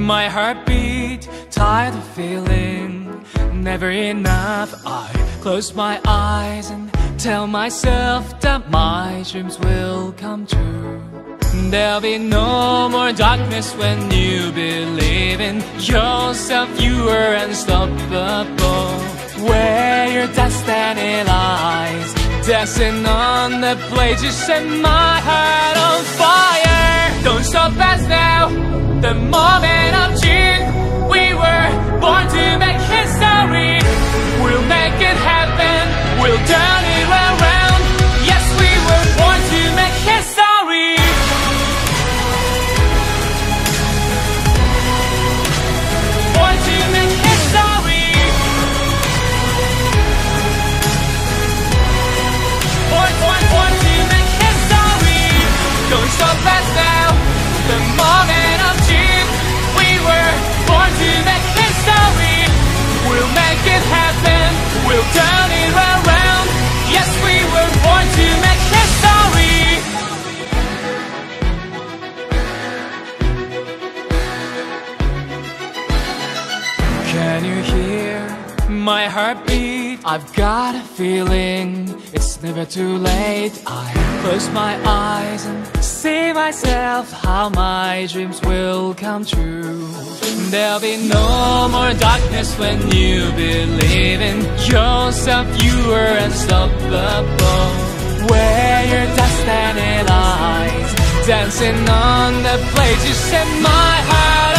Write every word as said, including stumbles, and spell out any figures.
My heartbeat, tired of feeling never enough. I close my eyes and tell myself that my dreams will come true. There'll be no more darkness when you believe in yourself. You are unstoppable. Where your destiny lies, dancing on the blade, you set my heart on fire. Don't stop us now, the moment of June. We were born to make history. We'll make it happen, we'll turn it around. Yes, we were born to make history. Born to make history. Born, born, born to make history. Don't stop us now, the moment of June. We were born to make history. We'll make it happen, we'll turn it around. Yes, we were born to make history. Can you hear my heartbeat? I've got a feeling it's never too late. I close my eyes and see myself how my dreams will come true. There'll be no more darkness when you believe in yourself. You are unstoppable. Where your destiny lies, dancing on the blade, you set my heart